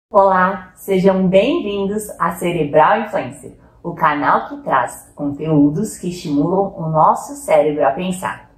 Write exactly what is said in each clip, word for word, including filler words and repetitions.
Olá, sejam bem-vindos a Cerebral Influencer, o canal que traz conteúdos que estimulam o nosso cérebro a pensar.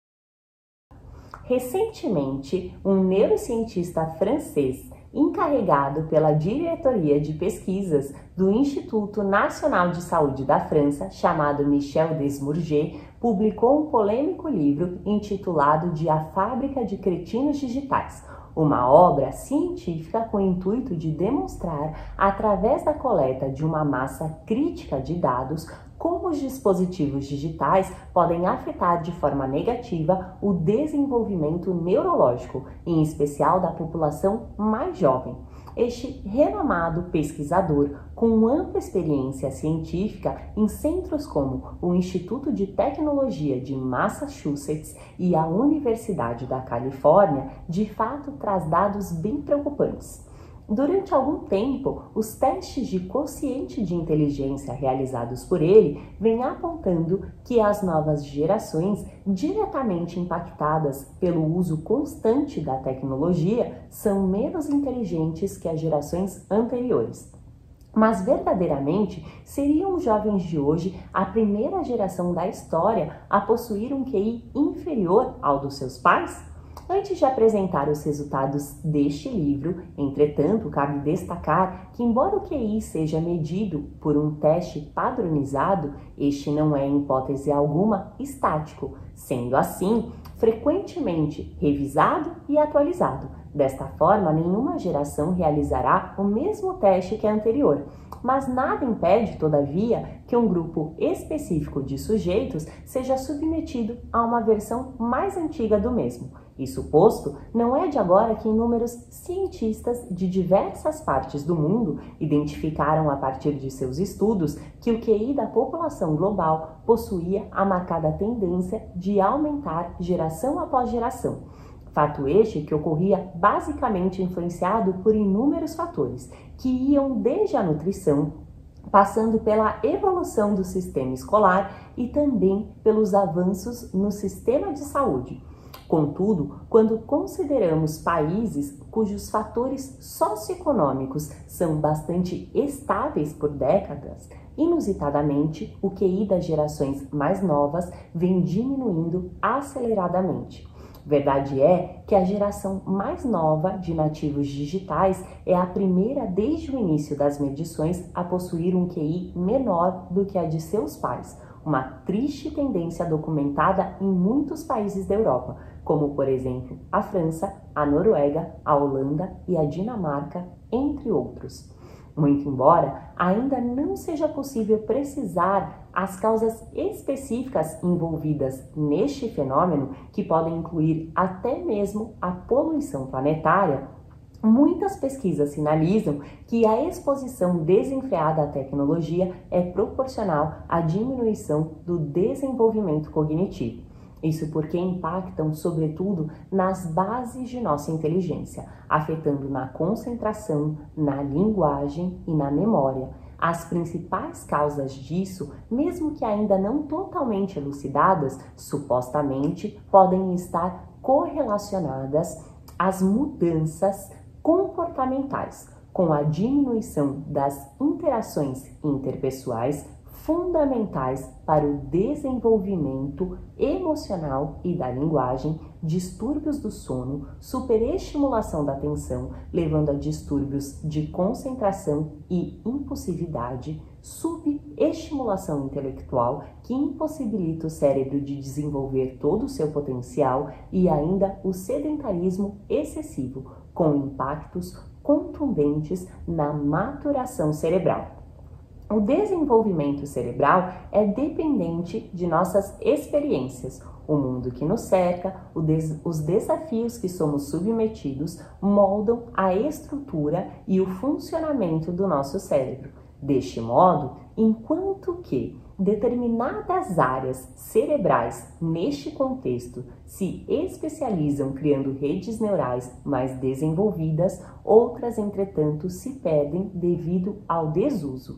Recentemente, um neurocientista francês encarregado pela diretoria de pesquisas do Instituto Nacional de Saúde da França, chamado Michel Desmourget, publicou um polêmico livro intitulado de A Fábrica de Cretinos Digitais, uma obra científica com o intuito de demonstrar, através da coleta de uma massa crítica de dados, como os dispositivos digitais podem afetar de forma negativa o desenvolvimento neurológico, em especial da população mais jovem. Este renomado pesquisador, com ampla experiência científica em centros como o Instituto de Tecnologia de Massachusetts e a Universidade da Califórnia, de fato traz dados bem preocupantes. Durante algum tempo, os testes de quociente de inteligência realizados por ele vêm apontando que as novas gerações, diretamente impactadas pelo uso constante da tecnologia, são menos inteligentes que as gerações anteriores. Mas verdadeiramente, seriam os jovens de hoje a primeira geração da história a possuir um Q I inferior ao dos seus pais? Antes de apresentar os resultados deste livro, entretanto, cabe destacar que, embora o Q I seja medido por um teste padronizado, este não é, em hipótese alguma, estático, sendo assim, frequentemente revisado e atualizado. Desta forma, nenhuma geração realizará o mesmo teste que a anterior, mas nada impede, todavia, que um grupo específico de sujeitos seja submetido a uma versão mais antiga do mesmo. Isso posto, não é de agora que inúmeros cientistas de diversas partes do mundo identificaram a partir de seus estudos que o Q I da população global possuía a marcada tendência de aumentar geração após geração. Fato este que ocorria basicamente influenciado por inúmeros fatores, que iam desde a nutrição, passando pela evolução do sistema escolar e também pelos avanços no sistema de saúde. Contudo, quando consideramos países cujos fatores socioeconômicos são bastante estáveis por décadas, inusitadamente, o Q I das gerações mais novas vem diminuindo aceleradamente. Verdade é que a geração mais nova de nativos digitais é a primeira desde o início das medições a possuir um Q I menor do que a de seus pais, uma triste tendência documentada em muitos países da Europa, como por exemplo a França, a Noruega, a Holanda e a Dinamarca, entre outros. Muito embora ainda não seja possível precisar as causas específicas envolvidas neste fenômeno, que podem incluir até mesmo a poluição planetária, muitas pesquisas sinalizam que a exposição desenfreada à tecnologia é proporcional à diminuição do desenvolvimento cognitivo. Isso porque impactam, sobretudo, nas bases de nossa inteligência, afetando na concentração, na linguagem e na memória. As principais causas disso, mesmo que ainda não totalmente elucidadas, supostamente podem estar correlacionadas às mudanças comportamentais, com a diminuição das interações interpessoais fundamentais para o desenvolvimento emocional e da linguagem, distúrbios do sono, superestimulação da atenção, levando a distúrbios de concentração e impulsividade, subestimulação intelectual, que impossibilita o cérebro de desenvolver todo o seu potencial, e ainda o sedentarismo excessivo, com impactos contundentes na maturação cerebral. O desenvolvimento cerebral é dependente de nossas experiências. O mundo que nos cerca, des- os desafios que somos submetidos moldam a estrutura e o funcionamento do nosso cérebro. Deste modo, enquanto que determinadas áreas cerebrais neste contexto se especializam criando redes neurais mais desenvolvidas, outras, entretanto, se perdem devido ao desuso.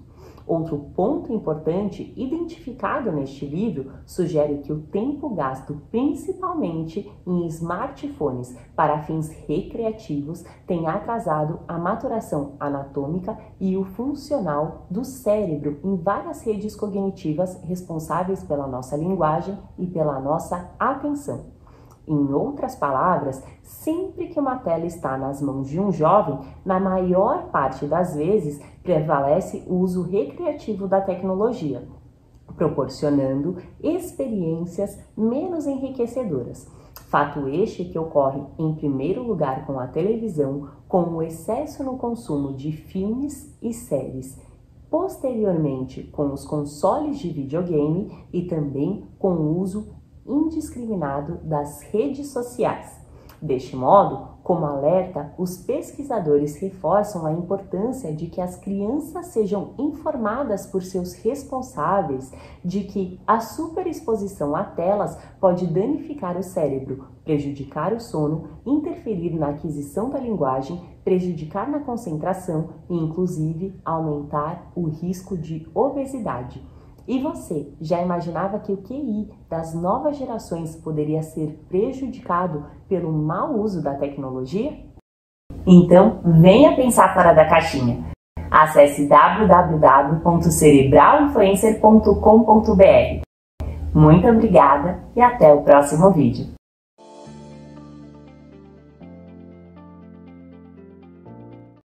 Outro ponto importante identificado neste livro sugere que o tempo gasto principalmente em smartphones para fins recreativos tem atrasado a maturação anatômica e o funcional do cérebro em várias redes cognitivas responsáveis pela nossa linguagem e pela nossa atenção. Em outras palavras, sempre que uma tela está nas mãos de um jovem, na maior parte das vezes prevalece o uso recreativo da tecnologia, proporcionando experiências menos enriquecedoras. Fato este que ocorre em primeiro lugar com a televisão, com o excesso no consumo de filmes e séries, posteriormente com os consoles de videogame e também com o uso indiscriminado das redes sociais. Deste modo, como alerta, os pesquisadores reforçam a importância de que as crianças sejam informadas por seus responsáveis de que a superexposição a telas pode danificar o cérebro, prejudicar o sono, interferir na aquisição da linguagem, prejudicar na concentração e, inclusive, aumentar o risco de obesidade. E você, já imaginava que o Q I das novas gerações poderia ser prejudicado pelo mau uso da tecnologia? Então, venha pensar fora da caixinha. Acesse w w w ponto cerebral influencer ponto com ponto b r. Muito obrigada e até o próximo vídeo.